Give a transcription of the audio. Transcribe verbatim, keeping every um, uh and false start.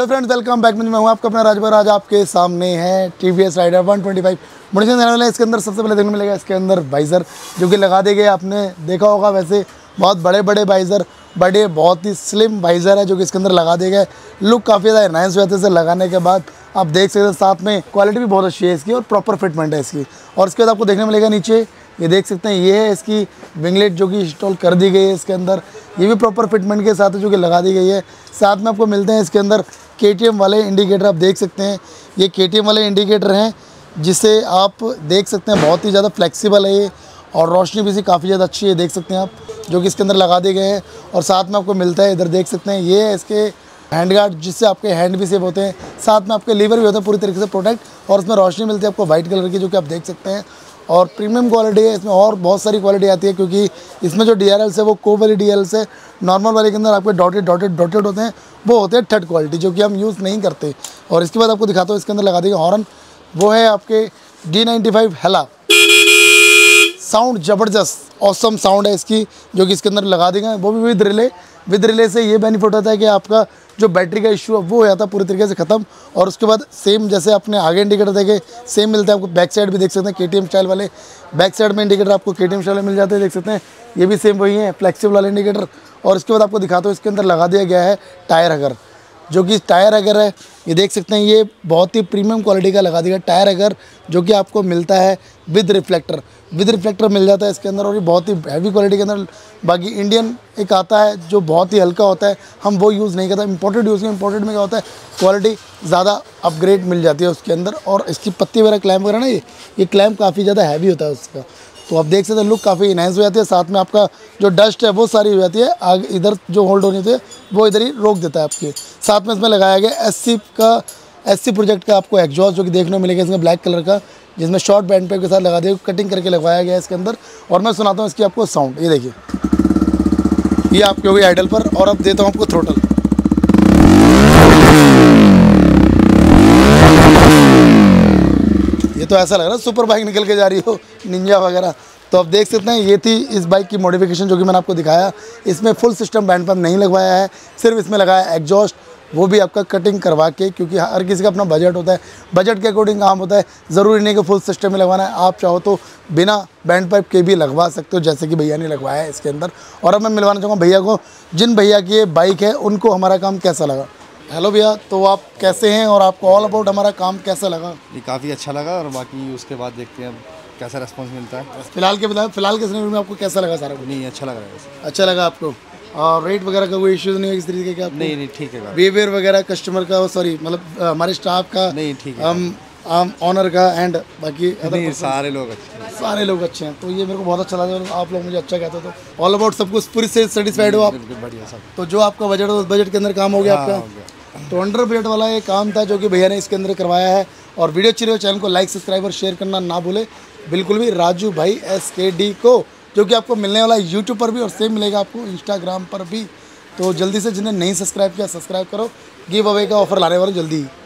Hello friends, welcome back. मैं हूं आपका अपना राजभर। आज आपके सामने है T V S Raider one twenty five modification देने वाला है। इसके अंदर सबसे पहले देखने मिलेगा इसके अंदर वाइज़र जो कि लगा दिए गए। आपने देखा होगा वैसे बहुत बड़े बड़े वाइज़र, बड़े बहुत ही स्लिम वाइज़र है जो कि इसके अंदर लगा दिए गए। लुक काफ़ी ज़्यादा नाइस हुआ था इसे लगाने के बाद। आप देख सकते हैं साथ में क्वालिटी भी बहुत अच्छी है इसकी और प्रॉपर फिटमेंट है इसकी। और इसके बाद आपको देखने मिलेगा नीचे ये देख सकते हैं, ये है इसकी विंगलेट जो कि इंस्टॉल कर दी गई है इसके अंदर। ये भी प्रॉपर फिटमेंट के साथ है जो कि लगा दी गई है। साथ में आपको मिलते हैं इसके अंदर के टी एम वाले इंडिकेटर। आप देख सकते हैं ये के टी एम वाले इंडिकेटर हैं जिसे आप देख सकते हैं बहुत ही ज़्यादा फ्लेक्सिबल है ये, और रोशनी भी इसकी काफ़ी ज़्यादा अच्छी है देख सकते हैं आप, जो कि इसके अंदर लगा दिए गए हैं। और साथ में आपको मिलता है इधर देख सकते हैं ये है इसके हैंड गार्ड जिससे आपके हैंड भी सेफ होते हैं। साथ में आपके लीवर भी होते हैं पूरी तरीके से प्रोटेक्ट, और इसमें रोशनी मिलती है आपको वाइट कलर की जो कि आप देख सकते हैं। और प्रीमियम क्वालिटी है इसमें, और बहुत सारी क्वालिटी आती है क्योंकि इसमें जो डी आर एल्स है वो को वाली डी आर एल्स है। नॉर्मल वाले के अंदर आपके डॉटेड डॉटेड डॉटेड होते हैं, वो होते हैं थर्ड क्वालिटी जो कि हम यूज़ नहीं करते। और इसके बाद आपको दिखाता हूँ इसके अंदर लगा देगा हॉर्न, वो है आपके D ninety five Hella. Sound ज़बरदस्त ऑसम साउंड है इसकी जो कि इसके अंदर लगा देगा, वो भी विद रिले। विद रिले से ये बेनिफिट होता है कि आपका जो बैटरी का इशू है वो हो जाता है पूरी तरीके से ख़त्म। और उसके बाद सेम जैसे अपने आगे इंडिकेटर देखे सेम मिलता है आपको बैक साइड भी देख सकते हैं। के टी एम स्टाइल वाले बैक साइड में इंडिकेटर आपको के टी एम स्टाइल में मिल जाते हैं, देख सकते हैं ये भी सेम वही है फ्लेक्सिबल वाले इंडिकेटर। और इसके बाद आपको दिखाता हूँ इसके अंदर लगा दिया गया है टायर अगर, जो कि टायर अगर है ये देख सकते हैं, ये बहुत ही प्रीमियम क्वालिटी का लगा दिया टायर अगर जो कि आपको मिलता है विद रिफ्लेक्टर। विद रिफ्लेक्टर मिल जाता है इसके अंदर, और ये बहुत ही हैवी क्वालिटी के अंदर। बाकी इंडियन एक आता है जो बहुत ही हल्का होता है, हम वो यूज़ नहीं करते, इंपोर्टेड यूज़ इंपोर्टेड में क्या होता है क्वालिटी ज़्यादा अपग्रेड मिल जाती है उसके अंदर। और इसकी पत्ती वगैरह क्लैम्प वगैरह ना ये ये क्लैम्प काफ़ी ज़्यादा हैवी होता है उसका, तो आप देख सकते हैं लुक काफ़ी नाइस हो जाती है। साथ में आपका जो डस्ट है वो सारी हो जाती है, आगे इधर जो होल्ड होनी थी वो इधर ही रोक देता है आपके। साथ में इसमें लगाया गया एस सी का एस सी प्रोजेक्ट का आपको एग्जॉस्ट जो कि देखने को मिलेगा इसमें ब्लैक कलर का, जिसमें शॉर्ट बैंड पे के साथ लगा दिया, कटिंग करके लगवाया गया है इसके अंदर। और मैं सुनाता हूँ इसकी आपको साउंड, ये देखिए ये आपकी होगी आइडल पर, और अब देता हूँ आपको थ्रोटल। ये तो ऐसा लग रहा है सुपर बाइक निकल के जा रही हो, निंजा वगैरह। तो आप देख सकते हैं ये थी इस बाइक की मॉडिफिकेशन जो कि मैंने आपको दिखाया। इसमें फुल सिस्टम बैंड पंप नहीं लगवाया है, सिर्फ इसमें लगाया एग्जॉस्ट, वो भी आपका कटिंग करवा के, क्योंकि हर किसी का अपना बजट होता है, बजट के अकॉर्डिंग काम होता है। ज़रूरी नहीं कि फुल सिस्टम में लगवाना है, आप चाहो तो बिना बैंड पाइप के भी लगवा सकते हो जैसे कि भैया ने लगवाया है इसके अंदर। और अब मैं मिलवाना चाहूँगा भैया को, जिन भैया की ये बाइक है उनको हमारा काम कैसा लगा। हेलो भैया, तो आप कैसे हैं और आपको ऑल अबाउट हमारा काम कैसा लगा। ये काफ़ी अच्छा लगा, और बाकी उसके बाद देखते हैं कैसा रेस्पॉन्स मिलता है। फिलहाल के फिलहाल फिलहाल के सिनेरियो में आपको कैसा लगा सारा कुछ। नहीं अच्छा लग रहा है, अच्छा लगा आपको, और रेट वगैरह का कोई इश्यूज़ नहीं है इस तरीके का। नहीं नहीं ठीक है, बिहेवियर वगैरह कस्टमर का, सॉरी मतलब हमारे स्टाफ का, नहीं ठीक है, हम हम ऑनर का, एंड बाकी नहीं सारे लोग अच्छे हैं, सारे लोग अच्छे हैं। तो ये मेरे को बहुत अच्छा लगा, आप लोग मुझे अच्छा कहते हो तो ऑल अबाउट सब कुछ पूरी से सेटिस्फाइड हो आप। बढ़िया सब। तो जो आपका बजट हो उस बजट के अंदर काम हो गया आपका। तो अंडर बजट वाला ये काम था जो कि भैया ने इसके अंदर करवाया है। और वीडियो अच्छी रही, चैनल को लाइक सब्सक्राइब और शेयर करना ना भूले बिल्कुल भी। राजू भाई एस के डी को, जो कि आपको मिलने वाला है यूट्यूब पर भी, और सेम मिलेगा आपको इंस्टाग्राम पर भी। तो जल्दी से जिन्हें नहीं सब्सक्राइब किया सब्सक्राइब करो, गिव अवे का ऑफर लाने वाले जल्दी ही।